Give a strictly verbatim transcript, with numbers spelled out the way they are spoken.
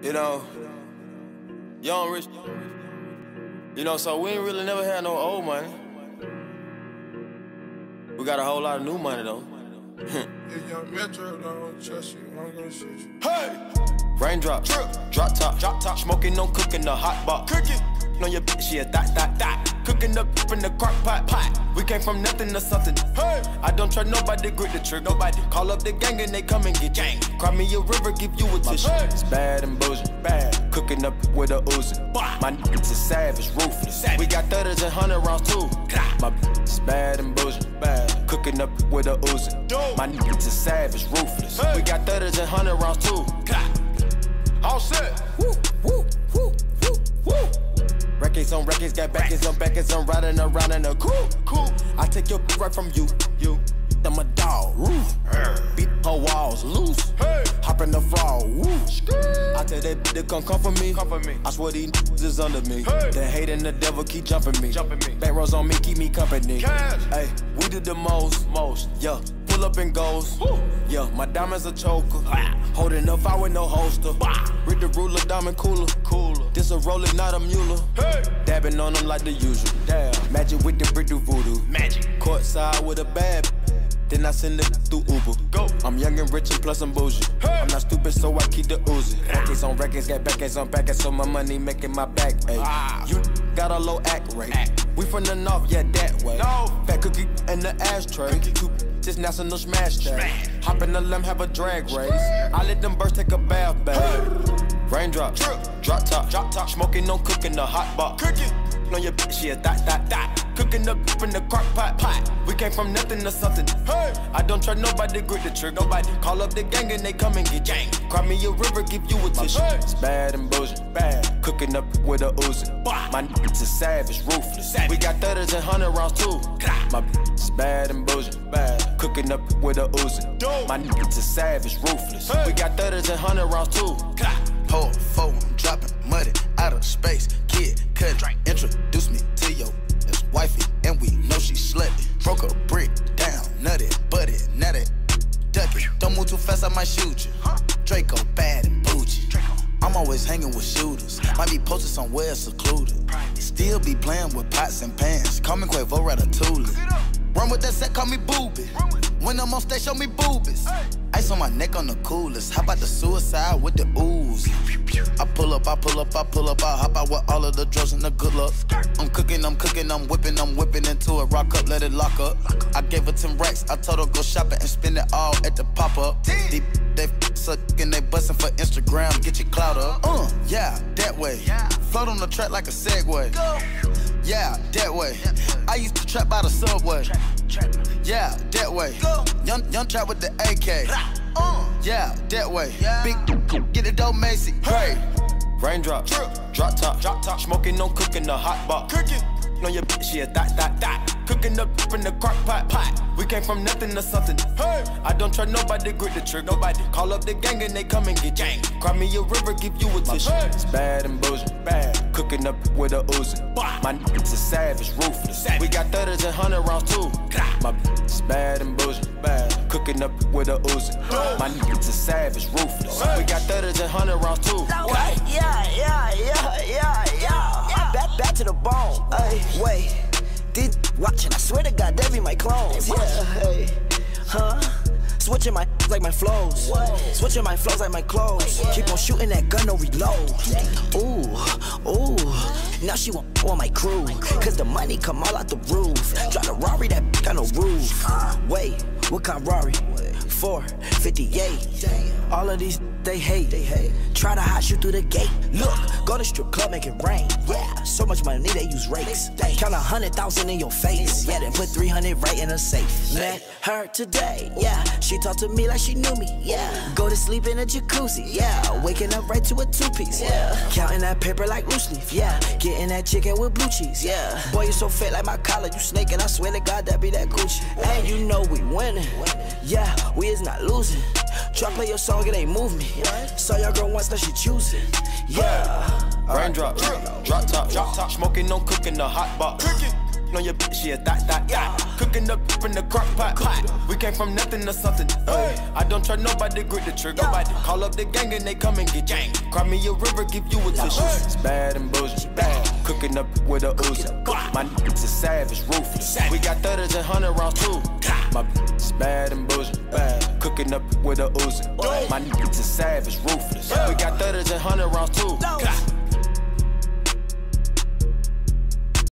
You know, young rich. You know, so we ain't really never had no old money. We got a whole lot of new money though. If young Metro don't trust you, I'm gonna shoot you. Hey! Raindrop, drip, drop top, drop top. Smoking, no cooking, the hot pot. Cooking on your bitch, yeah, that, that, that. Cooking up in the crock pot, pot. We came from nothing to something. Hey! I don't try nobody, grip the trigger. Nobody call up the gang and they come and get gang. Cry me a river, give you a tissue. Hey. It's bad and bullshit, bad. Cooking up with a Uzi. My niggas is savage, ruthless. Savage. We got thirties and hundred rounds too. My bitch is bad and bullshit, bad. Cooking up with a Uzi. My niggas is savage, ruthless. Hey. We got thirties and hundred rounds too. All set. Woo, woo, woo, woo, woo. Records on records, got backers on backers. I'm riding around in a cool, cool. I take your right from you, you. I'm a dog, roof. Beat her walls loose. Hey. Hop in the fall, woo. I tell that bitch to come come for me. Come for me. I swear these niggas is under me. Hey. The hate and the devil keep jumping me. Jumping me. Back rows on me, keep me company. Hey, we did the most, most, yeah. Pull up and goes, woo. Yeah. My diamonds a choker. Ah. Holding up, I with no holster. Bah. Read the ruler, diamond cooler, cooler. This a roller, not a mule. Hey. Dabbing on them like the usual. Damn. Magic with the brick do voodoo. Magic. Courtside with a bad. Then I send it through Uber. Go. I'm young and rich and plus I'm bougie. Hey. I'm not stupid, so I keep the Uzi. Records on records, got backers on backers, so my money making my back. Ah. You got a low act rate. Act. We from the north, yeah, that way. No. Fat cookie in the ashtray. Two just national smash day. Hop in the limb, have a drag race. I let them birds take a bath, babe. Hey. Raindrop, drip, drop top, drop top. Smoking, no cooking, the hot pot. Cooking on your bitch, yeah, that, that, that. Cooking up in the crock pot, pot. We came from nothing to something. Hey. I don't try nobody, grip the trigger. Nobody call up the gang and they come and get gang. Cry me a river, give you a tissue. Hey. It's bad and bullshit, bad. Cooking up with a Uzi. My niggas is savage, ruthless. Savage. We got thirties and hundred rounds too. My bitch is bad and bullshit, bad. Cooking up with a Uzi. My niggas is savage, ruthless. Hey. We got thirties and hundred rounds too. Pour four, I'm dropping muddy out of space. Kid, cut, introduce me to your wifey, and we know she slutty. Broke a brick down, nutty, buddy, now that ducky. Don't move too fast, I might shoot you. Draco bad and bougie. I'm always hanging with shooters. Might be posted somewhere secluded. Still be playing with pots and pans. Call me Quavo Ratatouille. Run with that set, call me Booby. When I'm on stage, show me boobies. Ice on my neck on the coolest. How about the suicide with the ooze? I pull up, I pull up, I pull up, I hop out with all of the drugs and the good luck. I'm cooking, I'm cooking, I'm whipping, I'm whipping into it. Rock up, let it lock up. I gave her ten racks, I told her go shopping and spend it all at the pop-up. They, they sucking, they bustin' for Instagram, get your clout up. Uh, yeah, that way. Float on the track like a Segway. Yeah, that way. I used to trap by the subway. Yeah, that way. Young, young trap with the A K. Yeah, that way. Big, get it dope, Macy. Hey. Raindrop, drip, drop top, drop top. Smoking, no cooking, the hot pot. Cooking on your bitch, yeah, that, that, that. Cooking up in the crock pot, pot. We came from nothing to something. Hey. I don't try nobody, grip the trigger. Nobody call up the gang and they come and get gang. Cry me a river, give you a tissue. Hey. It's bad and bullshit, bad. Cooking up with a Uzi. My niggas is savage, ruthless. Savage. We got thirties and hundred rounds too. My bitch is bad and bullshit, bad. Cooking up with a Uzi. My niggas is savage, ruthless. Hey. We got thirties and hundred rounds too. Yeah, yeah, yeah, yeah, yeah, yeah. Back, back to the bone. Ay, wait. Did watching, I swear to God, they be my clones. Yeah, hey, huh? Switching my like my flows. Whoa. Switching my flows like my clothes. Yeah. Keep on shooting that gun, no reload. Ooh, ooh. Now she want on my crew. Cause the money come all out the roof. Drive a Rari, that got no roof. Wait, what kind of Rari? four fifty-eight. All of these they hate. They hate. Try to hide you through the gate. Look, go to strip club, make it rain. Yeah, so much money they use rakes. Count a hundred thousand in your face. Yeah, then put three hundred right in a safe. Met her today. Yeah, she talked to me like she knew me. Yeah, go to sleep in a jacuzzi. Yeah, waking up right to a two piece. Yeah, counting that paper like loose leaf. Yeah, getting that chicken with blue cheese. Yeah, boy you so fat like my collar. You snake and I swear to God that be that Gucci. And you know we winning. Yeah, we is not losing. Try play your song, it ain't move me. Saw your girl once, now she choosing. Yeah. Raindrop, drip, drop top, drop top. Smoking, no cooking, the hot pot. Cooking on your bitch, she a that, that, that. Cooking up in the crock pot. We came from nothing to something. Hey. I don't try nobody, grip the trigger. Nobody call up the gang and they come and get gang. Cry me a river, give you a tissue. It's bad and bullshit. Bad. Cooking up with a Uzi. My niggas is savage, ruthless. We got thirties and hundred rounds too. My bitch is bad and bullshit. Bad. Cooking up with a Uzi. My niggas is savage, ruthless. We got thirties and hundred rounds too.